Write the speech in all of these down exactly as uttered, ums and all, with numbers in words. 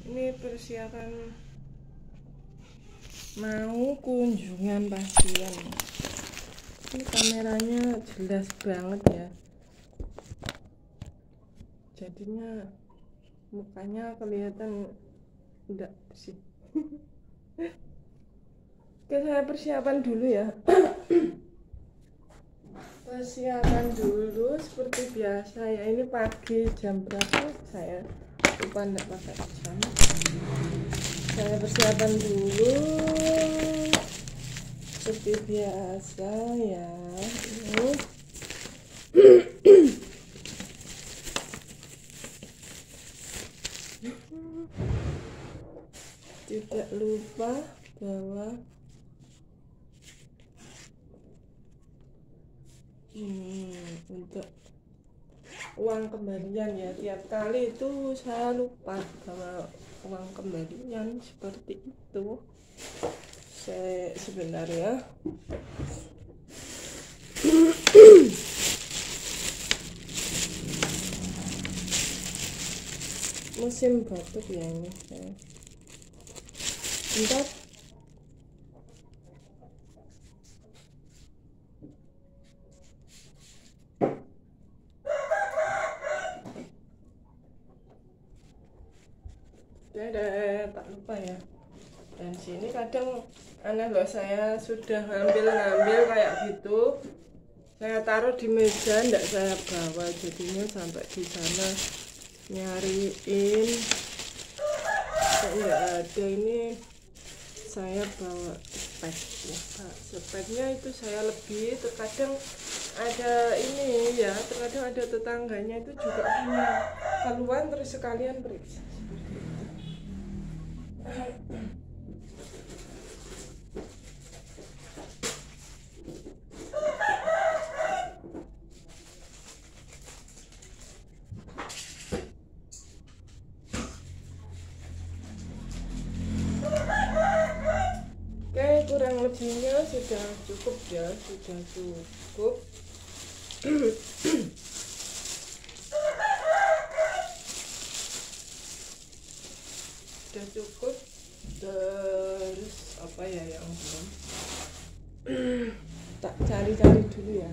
Ini persiapan mau kunjungan pasien. Ini kameranya jelas banget ya, jadinya mukanya kelihatan enggak sih. Oke, saya persiapan dulu ya. Persiapan dulu seperti biasa ya. Ini pagi jam berapa saya lupa, enggak pakai jam. Saya persiapan dulu seperti biasa ya. Ini tidak lupa bawa hmm, untuk uang kembalian ya. Tiap kali itu saya lupa bawa uang kembalian seperti itu. Saya sebentar ya. Musim batuk ya ini saya. Bentar. Dadah, tak lupa ya. Dan sini kadang aneh loh, saya sudah ngambil-ngambil kayak gitu, saya taruh di meja, enggak saya bawa, jadinya sampai di sana nyariin kok enggak ada. Ini saya bawa spek ya, Pak. Speknya itu saya lebih, terkadang ada ini ya, terkadang ada tetangganya itu juga punya keluhan, terus sekalian periksa. Oke, kurang lebihnya sudah cukup ya, sudah cukup. Sudah cukup. Terus apa ya yang belum? Tak cari-cari dulu ya.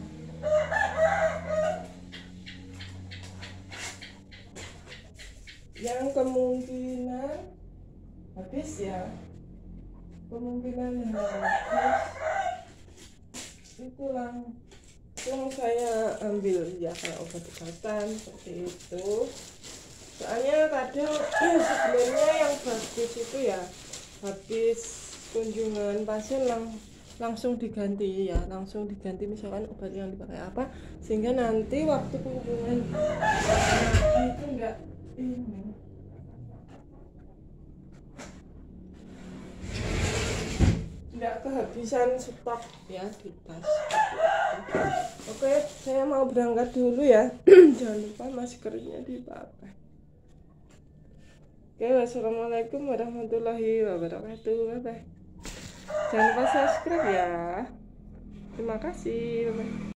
Yang kemungkinan habis ya, kemungkinan habis itu langsung saya ambil ya, kayak obat-obatan seperti itu. Soalnya kadang sebelumnya yang bagus itu ya, habis kunjungan pasien lang langsung diganti ya, langsung diganti misalkan obat yang dipakai apa, sehingga nanti waktu kunjungan itu enggak ini enggak kehabisan stok ya di tas. Oke, saya mau berangkat dulu ya. Jangan lupa maskernya dipakai. Oke, wassalamualaikum warahmatullahi wabarakatuh. Bye bye. Jangan lupa subscribe ya. Terima kasih. Bye bye.